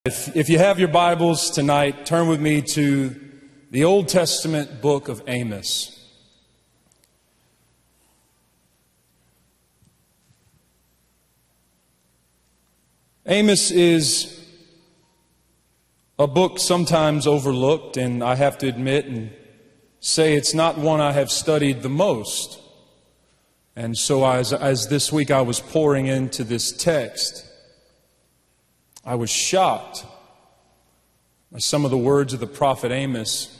If you have your Bibles tonight, turn with me to the Old Testament book of Amos. Amos is a book sometimes overlooked, and I have to admit and say it's not one I have studied the most. And so as this week I was pouring into this text, I was shocked by some of the words of the prophet Amos.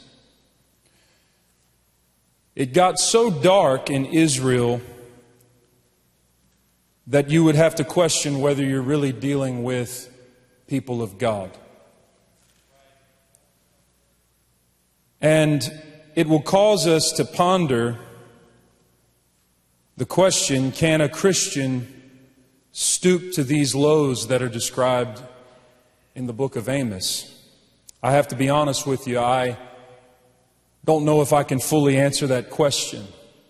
It got so dark in Israel that you would have to question whether you're really dealing with people of God. And it will cause us to ponder the question, can a Christian stoop to these lows that are described in the book of Amos? I have to be honest with you, I don't know if I can fully answer that question.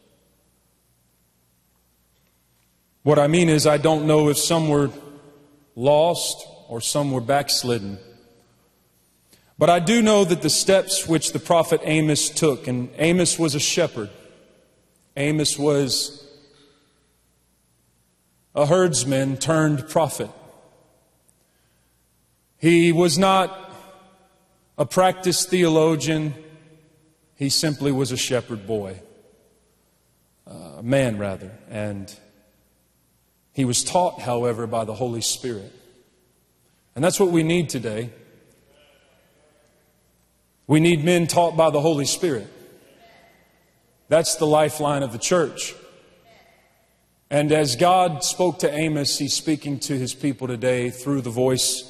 What I mean is, I don't know if some were lost or some were backslidden. But I do know that the steps which the prophet Amos took, and Amos was a shepherd. Amos was a herdsman turned prophet. He was not a practiced theologian. He simply was a shepherd boy. A man, rather. And he was taught, however, by the Holy Spirit. And that's what we need today. We need men taught by the Holy Spirit. That's the lifeline of the church. And as God spoke to Amos, He's speaking to His people today through the voice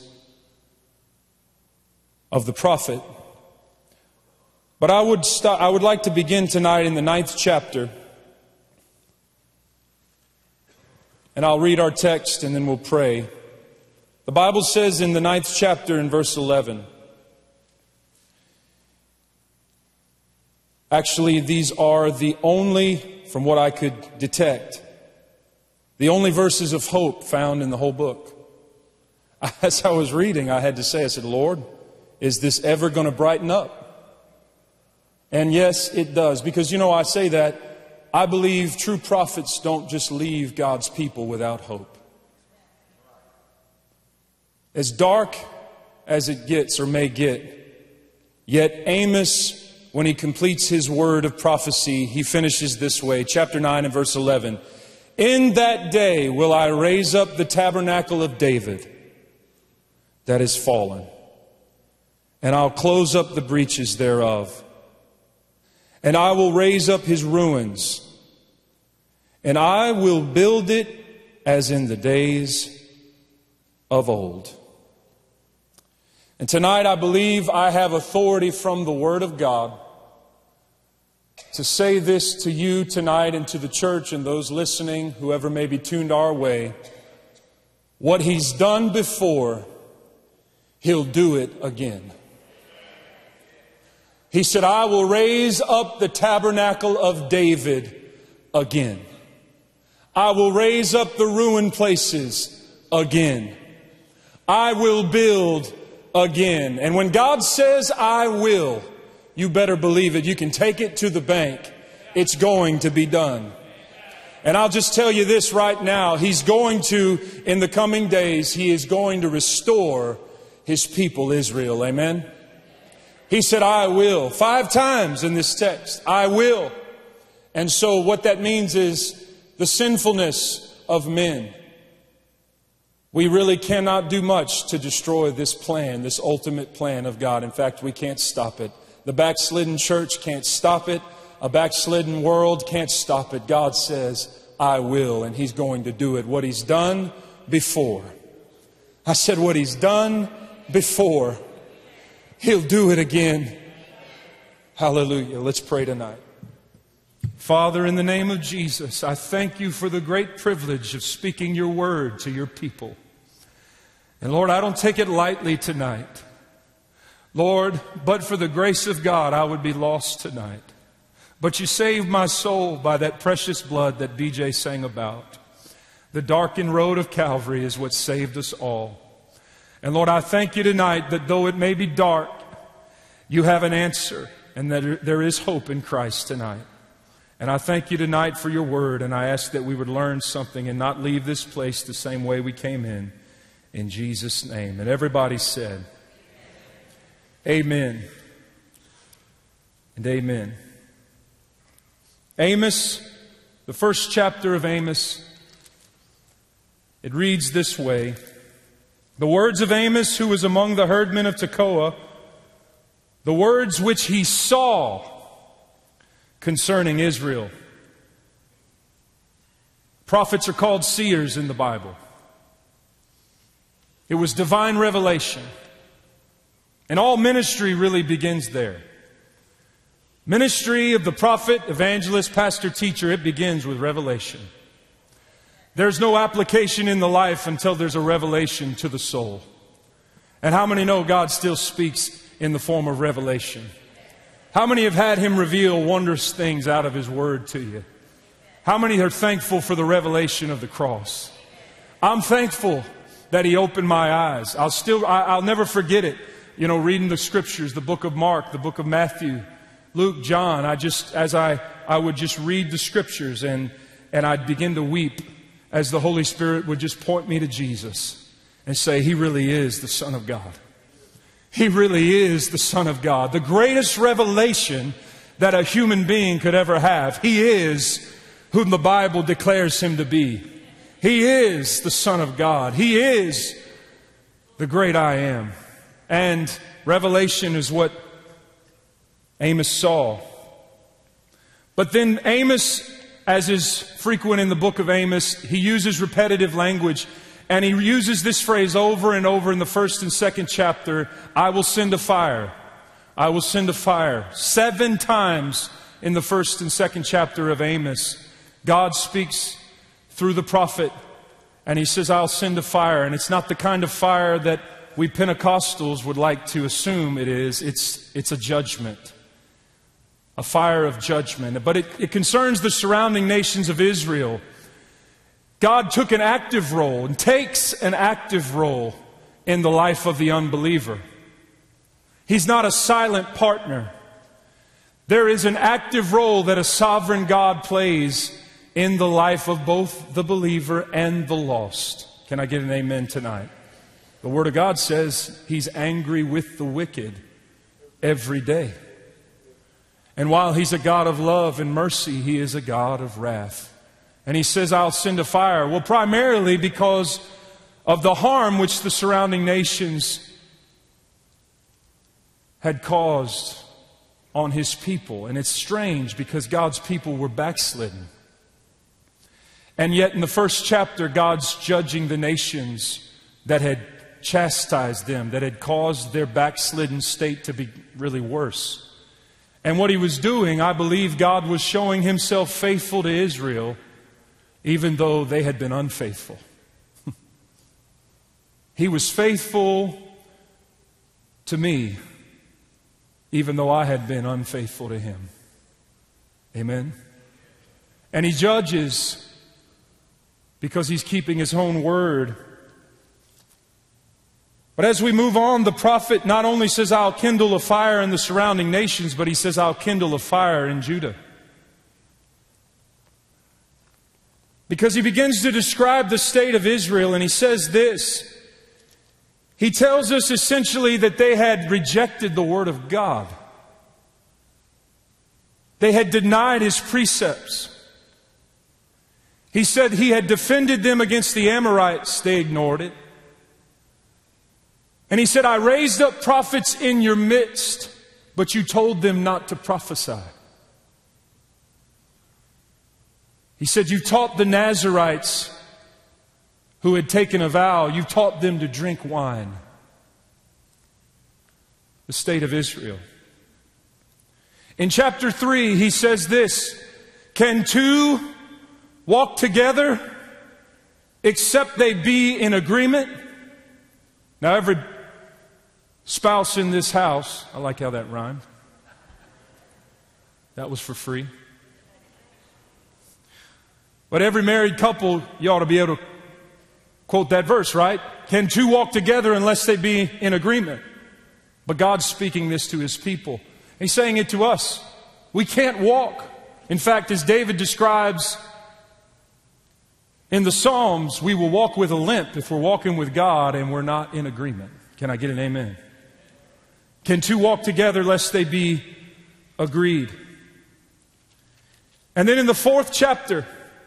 of the prophet. But I would like to begin tonight in the 9th chapter. And I'll read our text and then we'll pray. The Bible says in the 9th chapter in verse 11. Actually, these are the only, from what I could detect, the only verses of hope found in the whole book. As I was reading, I had to say, I said, Lord, is this ever going to brighten up? And yes, it does. Because, I say that I believe true prophets don't just leave God's people without hope. As dark as it gets or may get, yet Amos, when he completes his word of prophecy, he finishes this way, chapter 9 and verse 11. In that day will I raise up the tabernacle of David that is fallen, and I'll close up the breaches thereof. And I will raise up his ruins, and I will build it as in the days of old. And tonight I believe I have authority from the Word of God to say this to you tonight and to the church and those listening, whoever may be tuned our way. What He's done before, He'll do it again. He said, I will raise up the tabernacle of David again. I will raise up the ruined places again. I will build again. And when God says, I will, you better believe it. You can take it to the bank. It's going to be done. And I'll just tell you this right now. He's going to, in the coming days, He is going to restore His people, Israel. Amen. He said, I will. 5 times in this text, I will. And so what that means is the sinfulness of men. We really cannot do much to destroy this plan, this ultimate plan of God. In fact, we can't stop it. The backslidden church can't stop it. A backslidden world can't stop it. God says, I will, and He's going to do it. What He's done before. I said, what He's done before, He'll do it again. Hallelujah. Let's pray tonight. Father, in the name of Jesus, I thank You for the great privilege of speaking Your word to Your people. And Lord, I don't take it lightly tonight. Lord, but for the grace of God, I would be lost tonight. But You saved my soul by that precious blood that BJ sang about. The darkened road of Calvary is what saved us all. And Lord, I thank you tonight that though it may be dark, you have an answer and that there is hope in Christ tonight. And I thank you tonight for your word, and I ask that we would learn something and not leave this place the same way we came in Jesus' name. And everybody said, amen and amen. Amos, the first chapter of Amos, it reads this way. The words of Amos, who was among the herdmen of Tekoa, the words which he saw concerning Israel. Prophets are called seers in the Bible. It was divine revelation. And all ministry really begins there. Ministry of the prophet, evangelist, pastor, teacher, it begins with revelation. There's no application in the life until there's a revelation to the soul. And how many know God still speaks in the form of revelation? How many have had Him reveal wondrous things out of His Word to you? How many are thankful for the revelation of the cross? I'm thankful that He opened my eyes. I'll never forget it. You know, reading the Scriptures, the book of Mark, the book of Matthew, Luke, John. I would just read the Scriptures and I'd begin to weep as the Holy Spirit would just point me to Jesus and say, He really is the Son of God. He really is the Son of God. The greatest revelation that a human being could ever have. He is whom the Bible declares Him to be. He is the Son of God. He is the great I am. And revelation is what Amos saw. But then Amos, as is frequent in the book of Amos, he uses repetitive language. And he uses this phrase over and over in the first and second chapter, I will send a fire. I will send a fire. 7 times in the first and second chapter of Amos, God speaks through the prophet, and He says, I'll send a fire. And it's not the kind of fire that we Pentecostals would like to assume it is. It's a judgment. A fire of judgment. But it concerns the surrounding nations of Israel. God took an active role and takes an active role in the life of the unbeliever. He's not a silent partner. There is an active role that a sovereign God plays in the life of both the believer and the lost. Can I get an amen tonight? The Word of God says He's angry with the wicked every day. And while He's a God of love and mercy, He is a God of wrath. And He says, I'll send a fire. Well, primarily because of the harm which the surrounding nations had caused on His people. And it's strange because God's people were backslidden. And yet in the first chapter, God's judging the nations that had chastised them, that had caused their backslidden state to be really worse. And what He was doing, I believe God was showing Himself faithful to Israel, even though they had been unfaithful. He was faithful to me, even though I had been unfaithful to Him. Amen? And He judges because He's keeping His own word. But as we move on, the prophet not only says, I'll kindle a fire in the surrounding nations, but he says, I'll kindle a fire in Judah. Because he begins to describe the state of Israel, and he says this. He tells us essentially that they had rejected the Word of God. They had denied His precepts. He said He had defended them against the Amorites. They ignored it. And He said, I raised up prophets in your midst, but you told them not to prophesy. He said, you taught the Nazarites who had taken a vow, you taught them to drink wine. The state of Israel. In chapter 3, he says this, can 2 walk together except they be in agreement? Now every spouse in this house, I like how that rhymed. That was for free. But every married couple, you ought to be able to Quote that verse, right? Can two walk together unless they be in agreement? But God's speaking this to His people. He's saying it to us. We can't walk. In fact, as David describes in the Psalms, we will walk with a limp if we're walking with God and we're not in agreement. Can I get an amen? Can two walk together lest they be agreed? And then in the 4th chapter,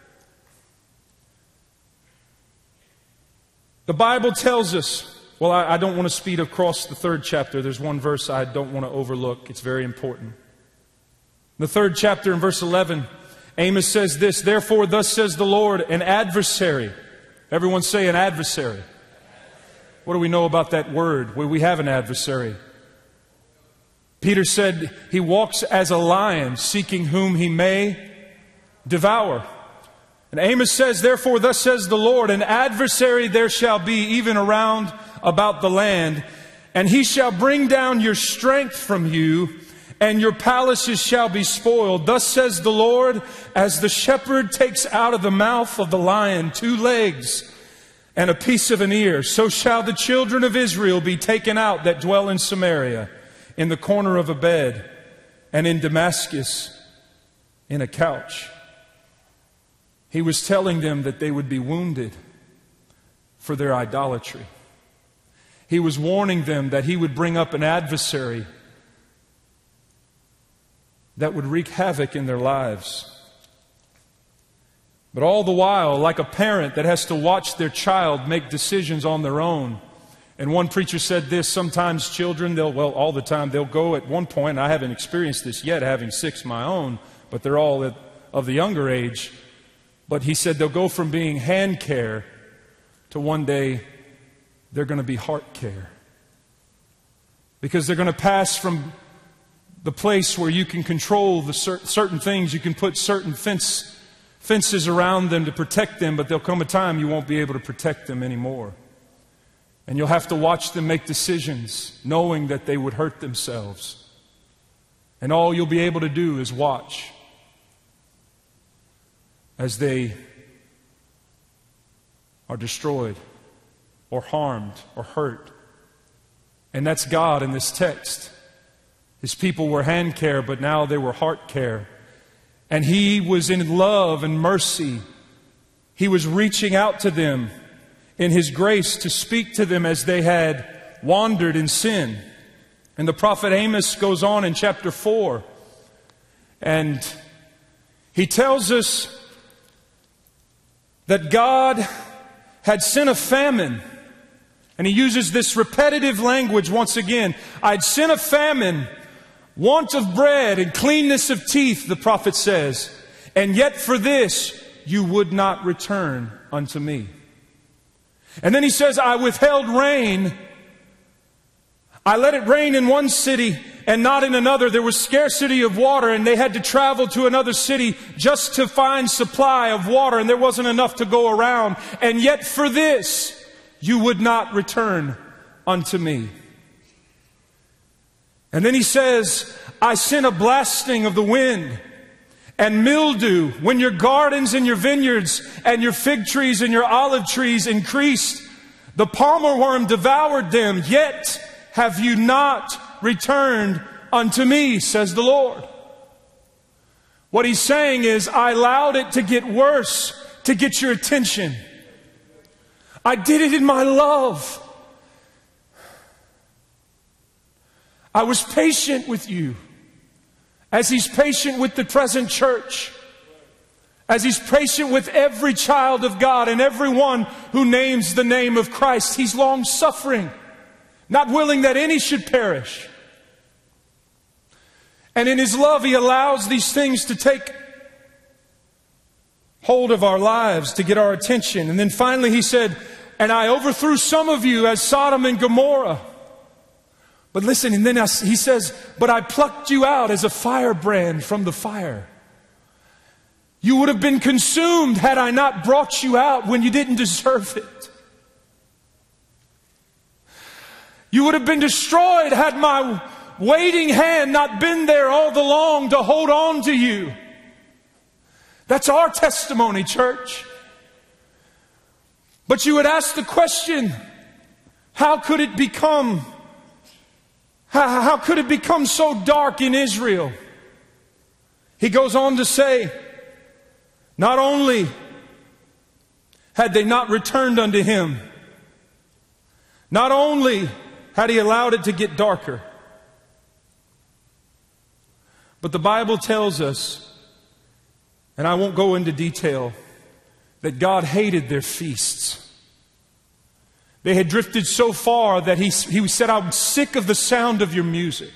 the Bible tells us, well, I don't want to speed across the 3rd chapter. There's one verse I don't want to overlook. It's very important. The 3rd chapter in verse 11, Amos says this, therefore thus says the Lord, an adversary. Everyone say an adversary. What do we know about that word? Well, we have an adversary. Peter said he walks as a lion, seeking whom he may devour. And Amos says, therefore thus says the Lord, an adversary there shall be even around about the land, and he shall bring down your strength from you, and your palaces shall be spoiled. Thus says the Lord, as the shepherd takes out of the mouth of the lion 2 legs and a piece of an ear, so shall the children of Israel be taken out that dwell in Samaria, in the corner of a bed, and in Damascus in a couch. He was telling them that they would be wounded for their idolatry. He was warning them that He would bring up an adversary that would wreak havoc in their lives. But all the while, like a parent that has to watch their child make decisions on their own. And one preacher said this, sometimes children, all the time, they'll go at one point, and I haven't experienced this yet, having 6 of my own, but they're all of the younger age. But he said they'll go from being hand care to one day they're going to be heart care. Because they're going to pass from the place where you can control the certain things, you can put certain fences around them to protect them, but there'll come a time you won't be able to protect them anymore. And you'll have to watch them make decisions, knowing that they would hurt themselves. And all you'll be able to do is watch as they are destroyed or harmed or hurt. And that's God in this text. His people were hand care, but now they were heart care. And He was in love and mercy. He was reaching out to them in His grace to speak to them as they had wandered in sin. And the prophet Amos goes on in chapter 4, and he tells us that God had sent a famine. And he uses this repetitive language once again. I'd sent a famine, want of bread and cleanness of teeth, the prophet says. And yet for this you would not return unto me. And then he says, I withheld rain. I let it rain in one city and not in another. There was scarcity of water, and they had to travel to another city just to find supply of water, and there wasn't enough to go around. And yet for this you would not return unto me. And then he says, I sent a blasting of the wind and mildew when your gardens and your vineyards and your fig trees and your olive trees increased. The palmer worm devoured them, yet have you not returned unto me, says the Lord. What he's saying is, I allowed it to get worse to get your attention. I did it in my love. I was patient with you, as He's patient with the present church, as He's patient with every child of God and everyone who names the name of Christ. He's long-suffering, not willing that any should perish. And in His love, He allows these things to take hold of our lives, to get our attention. And then finally He said, and I overthrew some of you as Sodom and Gomorrah. But listen, and then He says, but I plucked you out as a firebrand from the fire. You would have been consumed had I not brought you out when you didn't deserve it. You would have been destroyed had my waiting hand not been there all along to hold on to you. That's our testimony, church. But you would ask the question, how could it become so dark in Israel? He goes on to say, not only had they not returned unto him, not only had he allowed it to get darker, but the Bible tells us, and I won't go into detail, that God hated their feasts. They had drifted so far that he said, I'm sick of the sound of your music.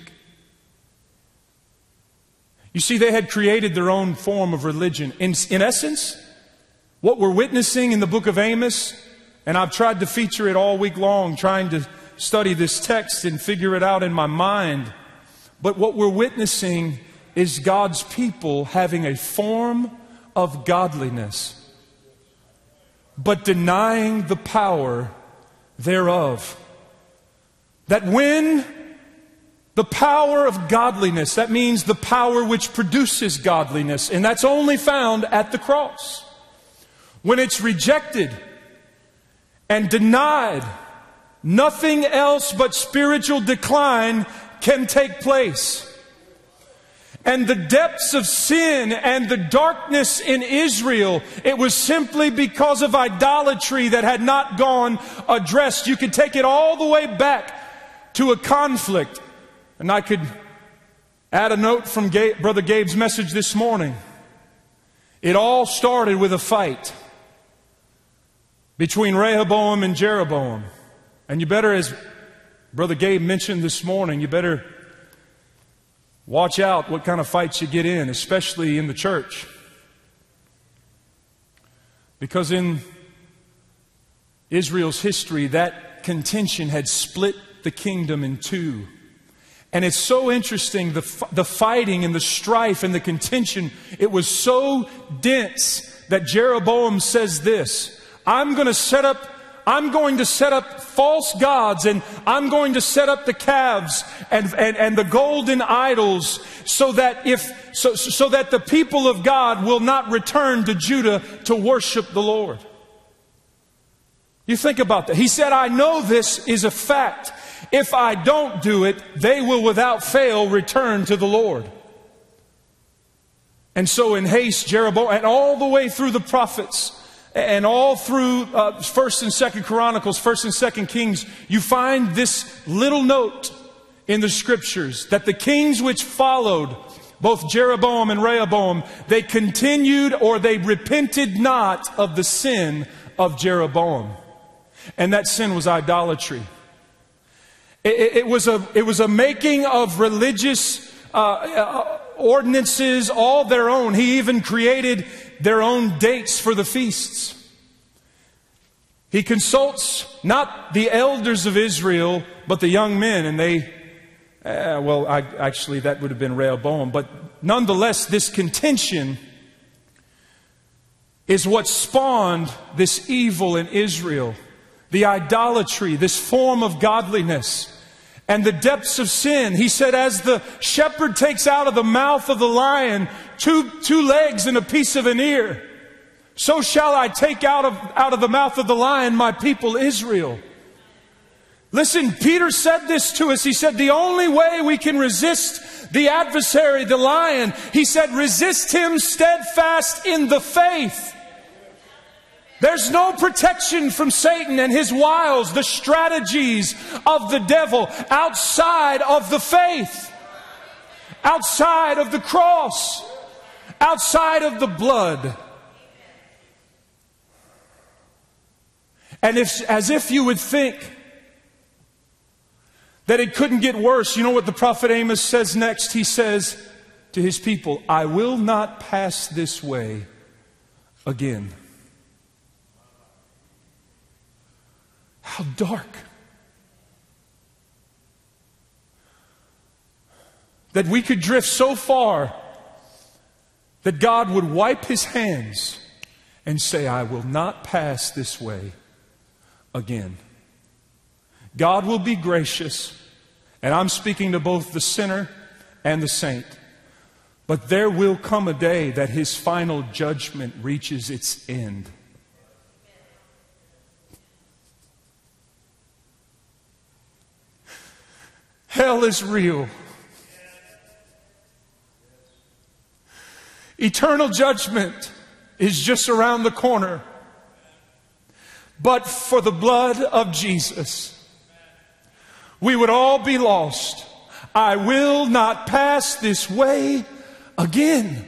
You see, they had created their own form of religion. In essence, what we're witnessing in the book of Amos, and I've tried to feature it all week long, trying to study this text and figure it out in my mind. But what we're witnessing is God's people having a form of godliness, but denying the power thereof. That when the power of godliness, that means the power which produces godliness, and that's only found at the cross. When it's rejected and denied, nothing else but spiritual decline can take place. And the depths of sin and the darkness in Israel, it was simply because of idolatry that had not gone addressed. You could take it all the way back to a conflict. And I could add a note from Brother Gabe's message this morning. It all started with a fight between Rehoboam and Jeroboam. And you better, as Brother Gabe mentioned this morning, you better watch out what kind of fights you get in, especially in the church. Because in Israel's history, that contention had split the kingdom in two. And it's so interesting, the fighting and the strife and the contention, it was so dense that Jeroboam says this, I'm going to set up false gods, and I'm going to set up the calves and the golden idols so that the people of God will not return to Judah to worship the Lord. You think about that. He said, I know this is a fact. If I don't do it, they will without fail return to the Lord. And so in haste, Jeroboam, and all the way through the prophets, and all through 1st and 2nd Chronicles, 1st and 2nd Kings, you find this little note in the Scriptures that the kings which followed, both Jeroboam and Rehoboam, they continued or they repented not of the sin of Jeroboam. And that sin was idolatry. It was a making of religious ordinances all their own. He even created their own dates for the feasts. He consults not the elders of Israel, but the young men, and they, actually that would have been Rehoboam, but nonetheless, this contention is what spawned this evil in Israel, the idolatry, this form of godliness, and the depths of sin. He said, as the shepherd takes out of the mouth of the lion two legs and a piece of an ear, so shall I take out of the mouth of the lion my people Israel. Listen, Peter said this to us. He said, the only way we can resist the adversary, the lion, he said, resist him steadfast in the faith. There's no protection from Satan and his wiles, the strategies of the devil outside of the faith, outside of the cross, outside of the blood. And as if you would think that it couldn't get worse, you know what the prophet Amos says next? He says to his people, I will not pass this way again. How dark. That we could drift so far that God would wipe his hands and say, I will not pass this way again. God will be gracious, and I'm speaking to both the sinner and the saint. But there will come a day that his final judgment reaches its end. Hell is real. Eternal judgment is just around the corner. But for the blood of Jesus, we would all be lost. I will not pass this way again.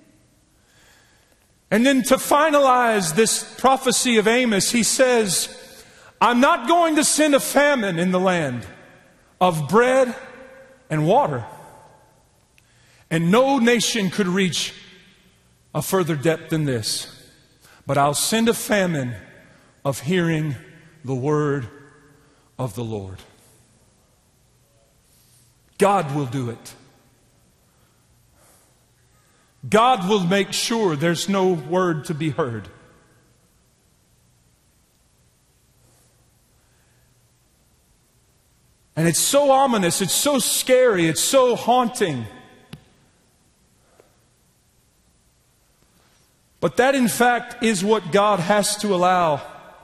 And then to finalize this prophecy of Amos, he says, I'm not going to send a famine in the land of bread and water. And no nation could reach a further depth than this. But I'll send a famine of hearing the word of the Lord. God will do it. God will make sure there's no word to be heard. And it's so ominous, it's so scary, it's so haunting. But that in fact is what God has to allow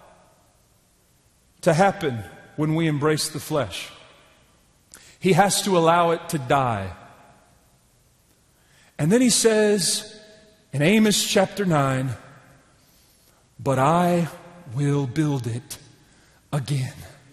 to happen when we embrace the flesh. He has to allow it to die. And then he says in Amos chapter 9, but I will build it again.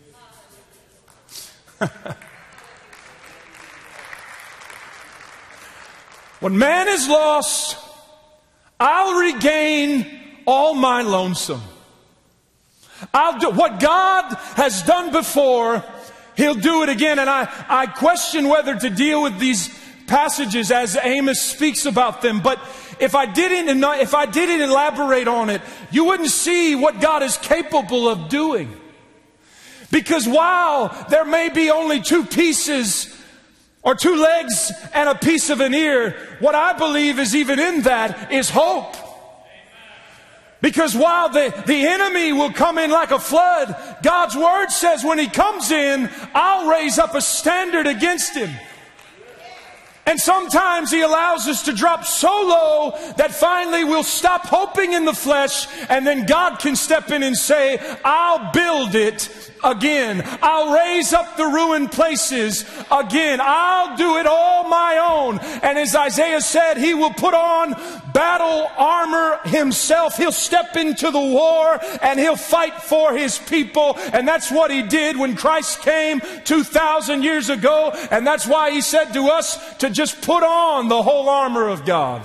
When man is lost, I'll regain all my lonesome. I'll do what God has done before. He'll do it again. And I question whether to deal with these passages as Amos speaks about them. But if I didn't elaborate on it, you wouldn't see what God is capable of doing. Because while there may be only two pieces or two legs and a piece of an ear, what I believe is even in that is hope. Because while the enemy will come in like a flood, God's word says when he comes in, I'll raise up a standard against him. And sometimes he allows us to drop so low that finally we'll stop hoping in the flesh, and then God can step in and say, I'll build it again. I'll raise up the ruined places again. I'll do it all my own. And as Isaiah said, he will put on battle armor himself. He'll step into the war and he'll fight for his people. And that's what he did when Christ came 2,000 years ago. And that's why he said to us to just put on the whole armor of God.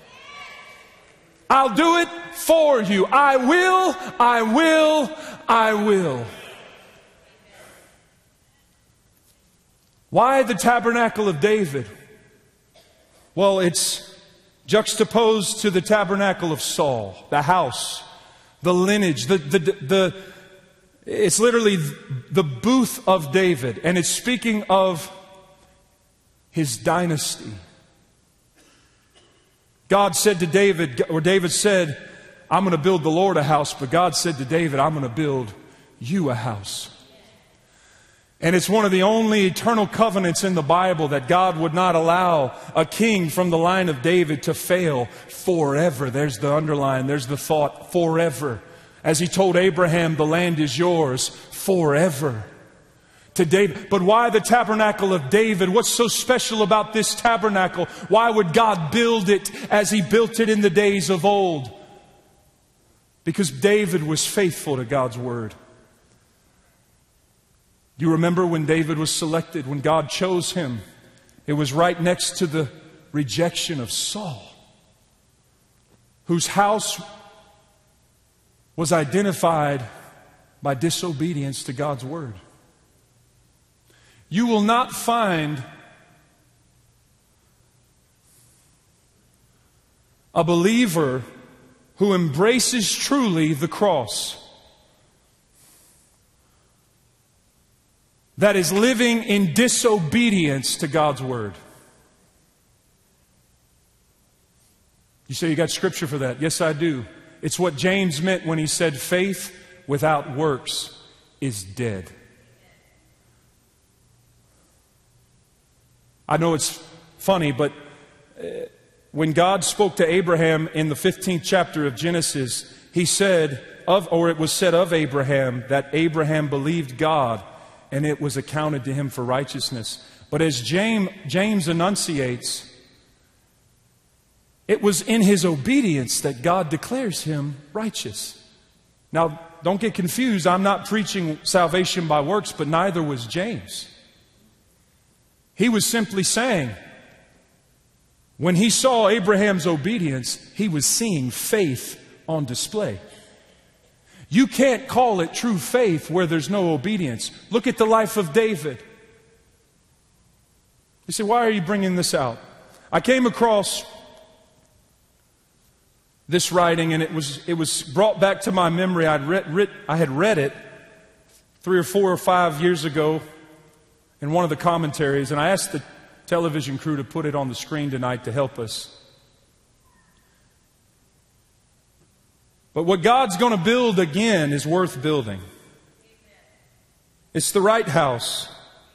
I'll do it for you. I will. Why the tabernacle of David? Well, it's juxtaposed to the tabernacle of Saul, the house, the lineage, it's literally the booth of David, and it's speaking of his dynasty. God said to David, or David said, I'm going to build the Lord a house, but God said to David, I'm going to build you a house. And it's one of the only eternal covenants in the Bible that God would not allow a king from the line of David to fail forever. There's the underline, there's the thought, forever. As he told Abraham, the land is yours forever. To David. But why the tabernacle of David? What's so special about this tabernacle? Why would God build it as he built it in the days of old? Because David was faithful to God's word. Do you remember when David was selected, when God chose him? It was right next to the rejection of Saul, whose house was identified by disobedience to God's word. You will not find a believer who embraces truly the cross that is living in disobedience to God's word. You say you got scripture for that? Yes, I do. It's what James meant when he said faith without works is dead. I know it's funny, but when God spoke to Abraham in the 15th chapter of Genesis, he said, it was said of Abraham that Abraham believed God and it was accounted to him for righteousness. But as James enunciates, it was in his obedience that God declares him righteous. Now, don't get confused. I'm not preaching salvation by works, but neither was James. He was simply saying, when he saw Abraham's obedience, he was seeing faith on display. You can't call it true faith where there's no obedience. Look at the life of David. You say, why are you bringing this out? I came across this writing, and it was brought back to my memory. I had read it 3 or 4 or 5 years ago in one of the commentaries, and I asked the television crew to put it on the screen tonight to help us. But what God's going to build again is worth building. It's the right house.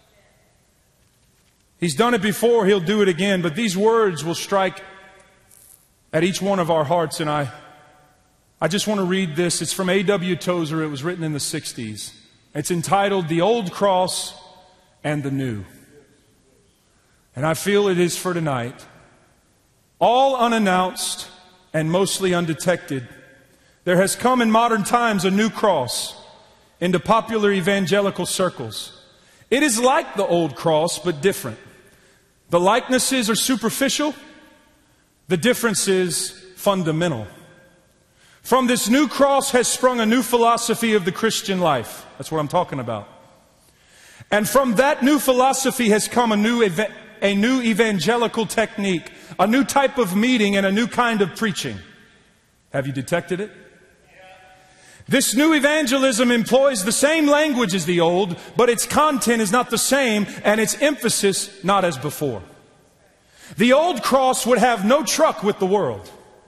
He's done it before, He'll do it again. But these words will strike at each one of our hearts. And I just want to read this. It's from A.W. Tozer. It was written in the 60s. It's entitled, "The Old Cross and the New." And I feel it is for tonight. All unannounced and mostly undetected, there has come in modern times a new cross into popular evangelical circles. It is like the old cross, but different. The likenesses are superficial. The difference is fundamental. From this new cross has sprung a new philosophy of the Christian life. That's what I'm talking about. And from that new philosophy has come a new evangelical technique, a new type of meeting, and a new kind of preaching. Have you detected it? This new evangelism employs the same language as the old, but its content is not the same, and its emphasis not as before. The old cross would have no truck with the world.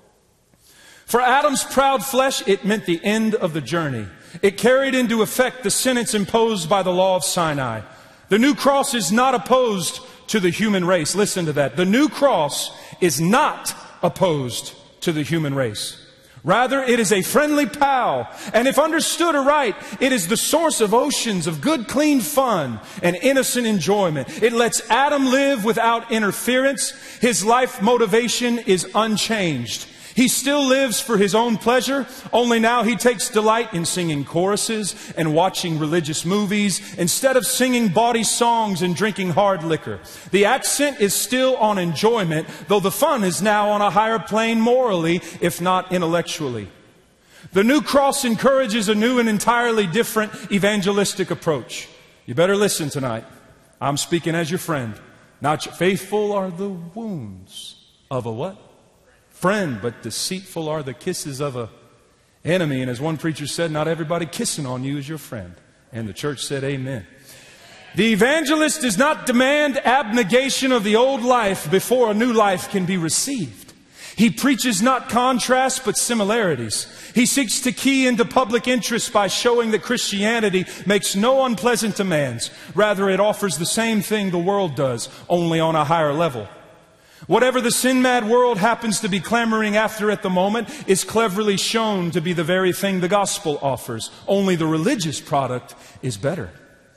For Adam's proud flesh, it meant the end of the journey. It carried into effect the sentence imposed by the law of Sinai. The new cross is not opposed to the human race. Listen to that. The new cross is not opposed to the human race. Rather, it is a friendly pal, and if understood aright, it is the source of oceans of good, clean fun and innocent enjoyment. It lets Adam live without interference. His life motivation is unchanged. He still lives for his own pleasure, only now he takes delight in singing choruses and watching religious movies instead of singing bawdy songs and drinking hard liquor. The accent is still on enjoyment, though the fun is now on a higher plane morally, if not intellectually. The new cross encourages a new and entirely different evangelistic approach. You better listen tonight. I'm speaking as your friend. Not your faithful are the wounds of a what? Friend, but deceitful are the kisses of a enemy. And as one preacher said, not everybody kissing on you is your friend. And the church said amen. The evangelist does not demand abnegation of the old life before a new life can be received. He preaches not contrasts but similarities. He seeks to key into public interest by showing that Christianity makes no unpleasant demands. Rather, it offers the same thing the world does, only on a higher level. Whatever the sin-mad world happens to be clamoring after at the moment is cleverly shown to be the very thing the gospel offers. Only the religious product is better.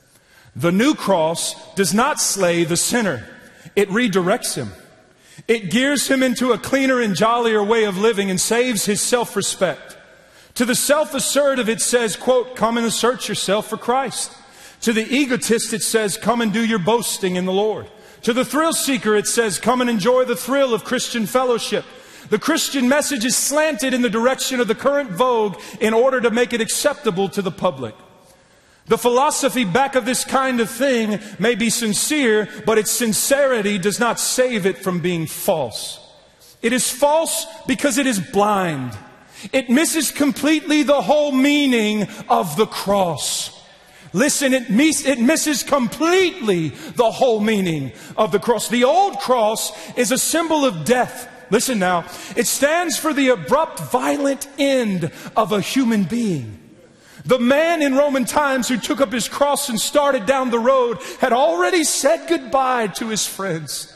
The new cross does not slay the sinner. It redirects him. It gears him into a cleaner and jollier way of living and saves his self-respect. To the self-assertive it says, quote, "Come and assert yourself for Christ." To the egotist it says, "Come and do your boasting in the Lord." To the thrill seeker, it says, "Come and enjoy the thrill of Christian fellowship." The Christian message is slanted in the direction of the current vogue in order to make it acceptable to the public. The philosophy back of this kind of thing may be sincere, but its sincerity does not save it from being false. It is false because it is blind. It misses completely the whole meaning of the cross. Listen, it misses completely the whole meaning of the cross. The old cross is a symbol of death. Listen now. It stands for the abrupt, violent end of a human being. The man in Roman times who took up his cross and started down the road had already said goodbye to his friends.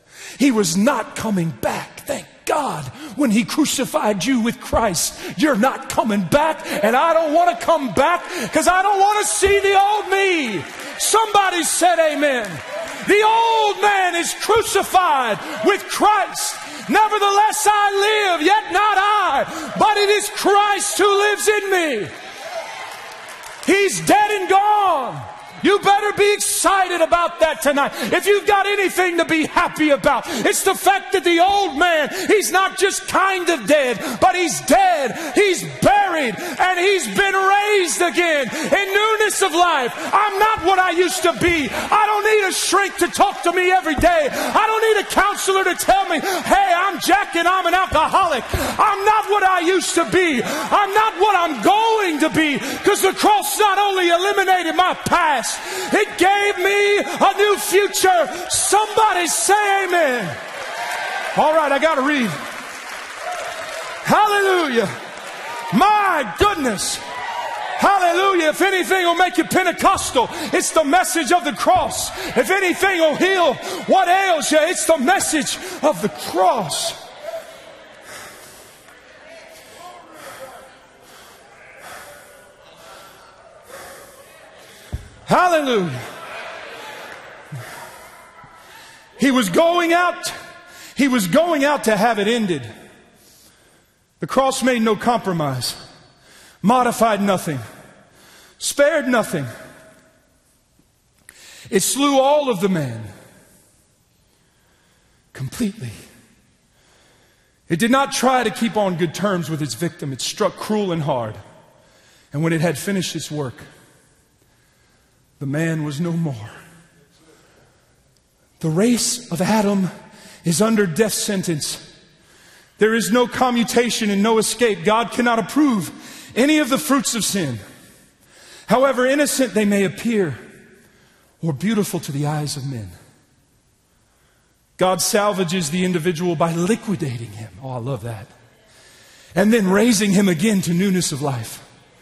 He was not coming back. Thank God, when He crucified you with Christ, you're not coming back, and I don't want to come back because I don't want to see the old me. Somebody said amen. The old man is crucified with Christ. Nevertheless I live, yet not I, but it is Christ who lives in me. He's dead and gone. You better be excited about that tonight. If you've got anything to be happy about, it's the fact that the old man, he's not just kind of dead, but he's dead, he's buried, and he's been raised again in newness of life. I'm not what I used to be. I don't need a shrink to talk to me every day. I don't need a counselor to tell me, hey, I'm Jack and I'm an alcoholic. I'm not what I used to be. I'm not what I'm going to be, because the cross not only eliminated my past, it gave me a new future. Somebody say amen. All right, I got to read. Hallelujah. My goodness. Hallelujah. If anything will make you Pentecostal, it's the message of the cross. If anything will heal what ails you, it's the message of the cross. Hallelujah. He was going out to have it ended. The cross made no compromise, modified nothing, spared nothing. It slew all of the man completely. It did not try to keep on good terms with its victim. It struck cruel and hard. And when it had finished its work, the man was no more. The race of Adam is under death sentence. There is no commutation and no escape. God cannot approve any of the fruits of sin, however innocent they may appear or beautiful to the eyes of men. God salvages the individual by liquidating him. Oh, I love that. And then raising him again to newness of life.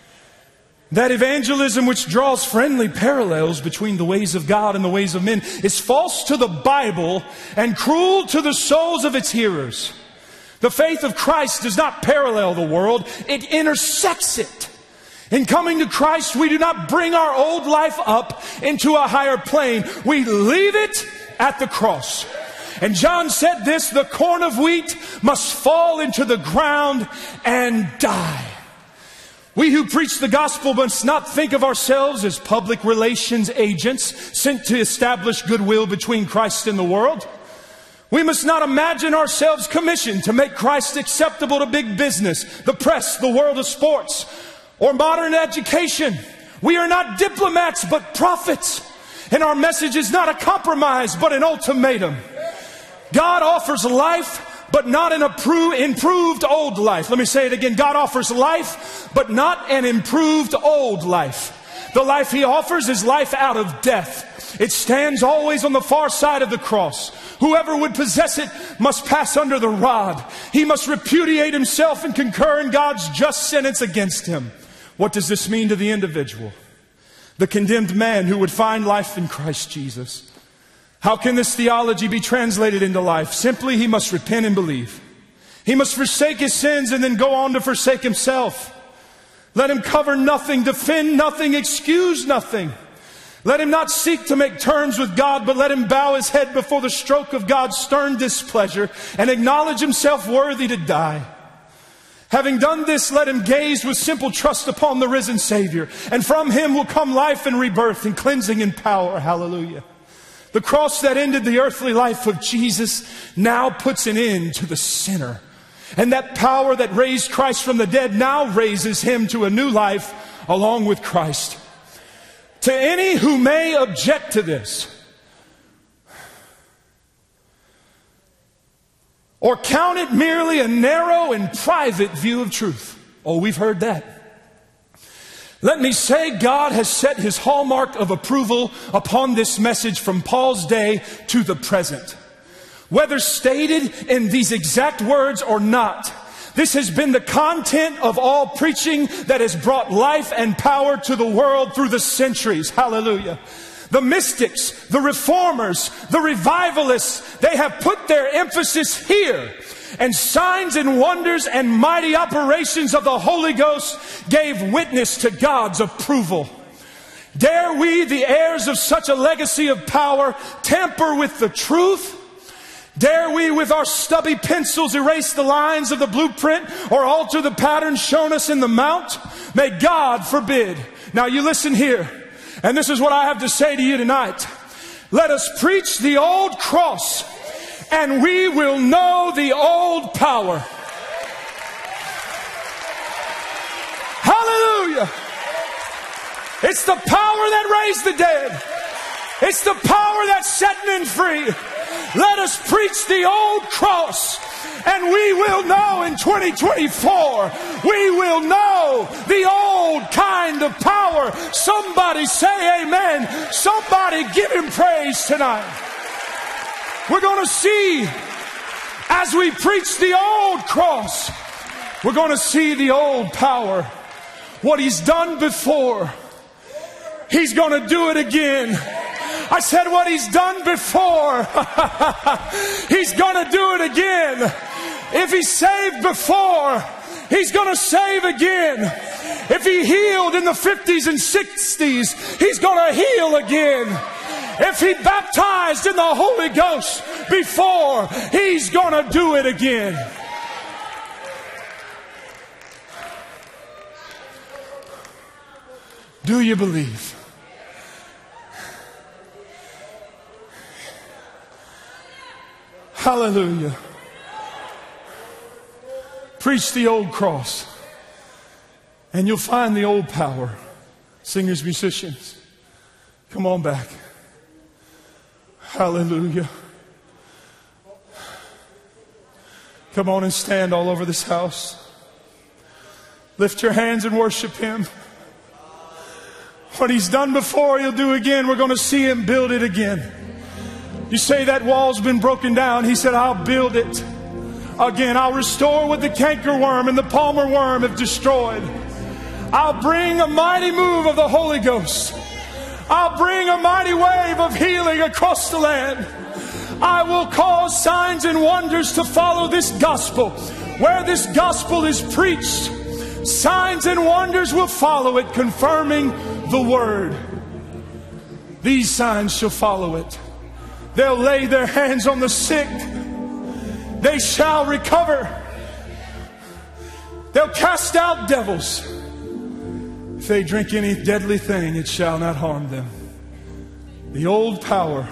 That evangelism which draws friendly parallels between the ways of God and the ways of men is false to the Bible and cruel to the souls of its hearers. The faith of Christ does not parallel the world, it intersects it. In coming to Christ, we do not bring our old life up into a higher plane. We leave it at the cross. And John said this, the corn of wheat must fall into the ground and die. We who preach the gospel must not think of ourselves as public relations agents sent to establish goodwill between Christ and the world. We must not imagine ourselves commissioned to make Christ acceptable to big business, the press, the world of sports, or modern education. We are not diplomats, but prophets. And our message is not a compromise, but an ultimatum. God offers life, but not an improved old life. Let me say it again. God offers life, but not an improved old life. The life He offers is life out of death. It stands always on the far side of the cross. Whoever would possess it must pass under the rod. He must repudiate himself and concur in God's just sentence against him. What does this mean to the individual? The condemned man who would find life in Christ Jesus. How can this theology be translated into life? Simply, he must repent and believe. He must forsake his sins and then go on to forsake himself. Let him cover nothing, defend nothing, excuse nothing. Let him not seek to make terms with God, but let him bow his head before the stroke of God's stern displeasure and acknowledge himself worthy to die. Having done this, let him gaze with simple trust upon the risen Savior, and from him will come life and rebirth and cleansing and power. Hallelujah. The cross that ended the earthly life of Jesus now puts an end to the sinner. And that power that raised Christ from the dead now raises him to a new life along with Christ. To any who may object to this, or count it merely a narrow and private view of truth. Oh, we've heard that. Let me say, God has set His hallmark of approval upon this message from Paul's day to the present. Whether stated in these exact words or not, this has been the content of all preaching that has brought life and power to the world through the centuries. Hallelujah. The mystics, the reformers, the revivalists, they have put their emphasis here. And signs and wonders and mighty operations of the Holy Ghost gave witness to God's approval. Dare we, the heirs of such a legacy of power, tamper with the truth? Dare we with our stubby pencils erase the lines of the blueprint or alter the pattern shown us in the mount? May God forbid. Now you listen here, and this is what I have to say to you tonight. Let us preach the old cross, and we will know the old power. Hallelujah! It's the power that raised the dead. It's the power that set men free. Let us preach the old cross, and we will know in 2024, we will know the old kind of power. Somebody say amen. Somebody give him praise tonight. We're going to see, as we preach the old cross, we're going to see the old power. What he's done before, he's going to do it again. I said what he's done before, he's going to do it again. If he saved before, he's going to save again. If he healed in the 50s and 60s, he's going to heal again. If he baptized in the Holy Ghost before, he's going to do it again. Do you believe? Hallelujah. Preach the old cross, and you'll find the old power. Singers, musicians, come on back. Hallelujah. Come on and stand all over this house. Lift your hands and worship him. What he's done before, he'll do again. We're going to see him build it again. You say that wall's been broken down. He said, I'll build it again. I'll restore what the cankerworm and the palmer worm have destroyed. I'll bring a mighty move of the Holy Ghost. I'll bring a mighty wave of healing across the land. I will cause signs and wonders to follow this gospel. Where this gospel is preached, signs and wonders will follow it, confirming the word. These signs shall follow it. They'll lay their hands on the sick. They shall recover. They'll cast out devils. If they drink any deadly thing, it shall not harm them. The old power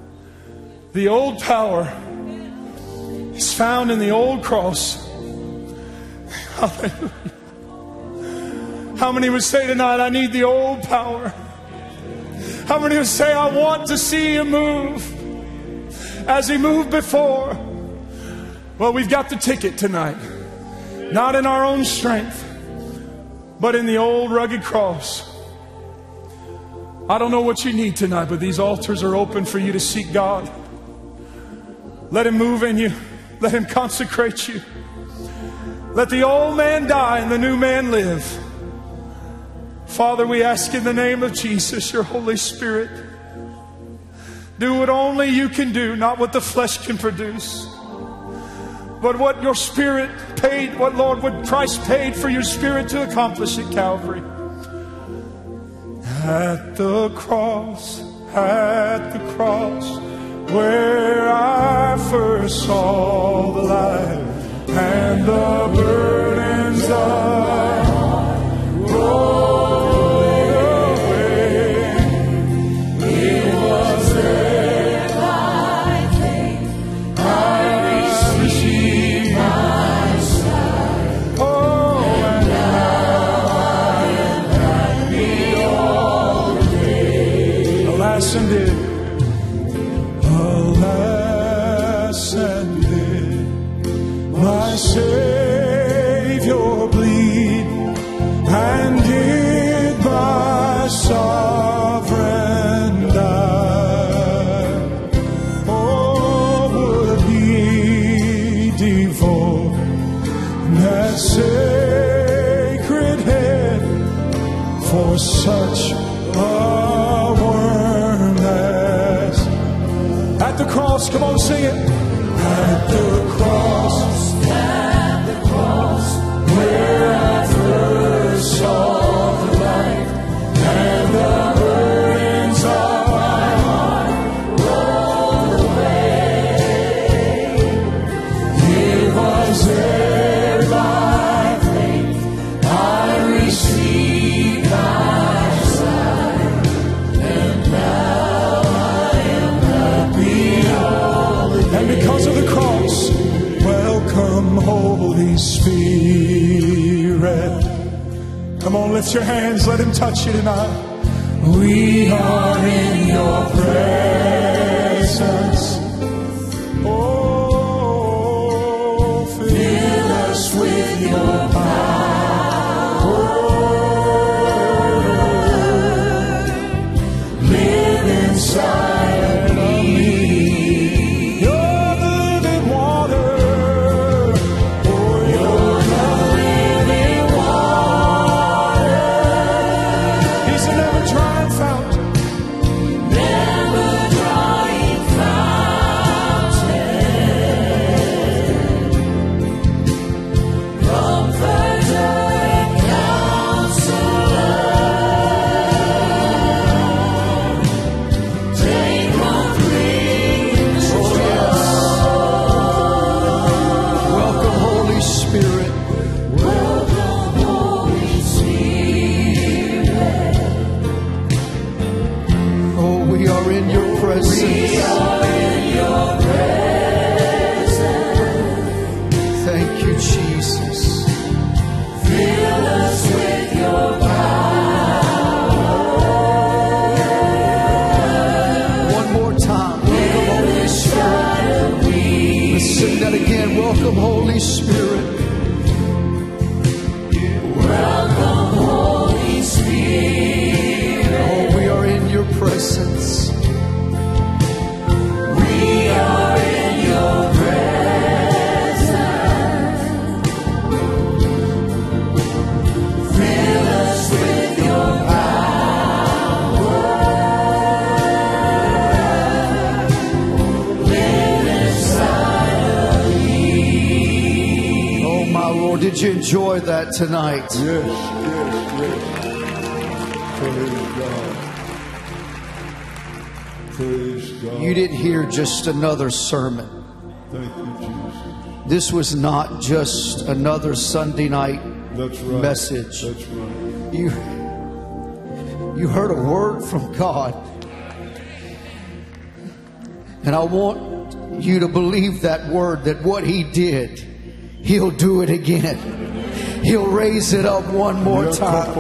is found in the old cross. Hallelujah. How many would say tonight, I need the old power? How many would say, I want to see him move as he moved before? Well, we've got the ticket tonight. Not in our own strength, but in the old rugged cross. I don't know what you need tonight, but these altars are open for you to seek God. Let him move in you. Let him consecrate you. Let the old man die and the new man live. Father, we ask in the name of Jesus, your Holy Spirit, do what only you can do, not what the flesh can produce, but what your Spirit paid, what Christ paid for your Spirit to accomplish at Calvary. At the cross, where I first saw the light and the burdens of rolled away. It was there by faith I received my sight. Oh, and now I am happy all the day. Alas, and did. Alas, and did my Savior bleed, and did my sovereign die? Oh, would he devote that sacred head for such a worm as at the cross? Come on, sing it. At the cross, where I first saw the light and the Spirit. Come on, lift your hands. Let Him touch you tonight. We are in your presence. Oh, fill us with your power. Live inside of me. You're the living water. Oh, you're the living water. He's a never drying fountain. Never drying fountain. Comforter and counselor. Take what brings Welcome, Holy Spirit. Welcome, Holy Spirit. Oh, we are in your presence. We are in your presence. Thank you, Jesus. Fill us with your power. One more time. Welcome, Holy Spirit. Let's sing that again. Welcome, Holy Spirit. Welcome, Holy Spirit. Oh, we are in your presence. We are in your presence. Fill us with your power. Live inside of me. Oh, my Lord, did you enjoy that tonight? Yes, yes, yes. Praise God. Praise God. You didn't hear just another sermon. Thank you, Jesus. This was not just another Sunday night That's right. message. That's right. You heard a word from God. And I want you to believe that word, that what He did, He'll do it again. He'll raise it up one more time.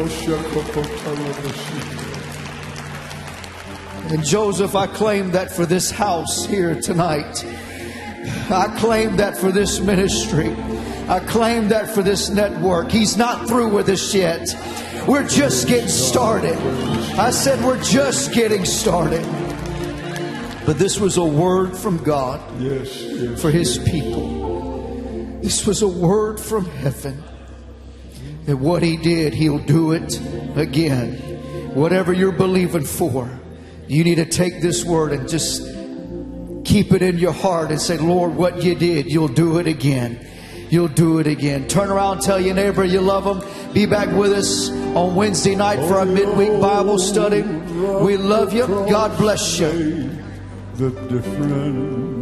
And Joseph, I claim that for this house here tonight. I claim that for this ministry. I claim that for this network. He's not through with us yet. We're just getting started. I said we're just getting started. But this was a word from God Yes, yes. for His people. This was a word from heaven. That what He did, He'll do it again. Whatever you're believing for, you need to take this word and just keep it in your heart and say, Lord, what you did, you'll do it again. You'll do it again. Turn around, tell your neighbor you love them. Be back with us on Wednesday night for our midweek Bible study. We love you. God bless you. The difference.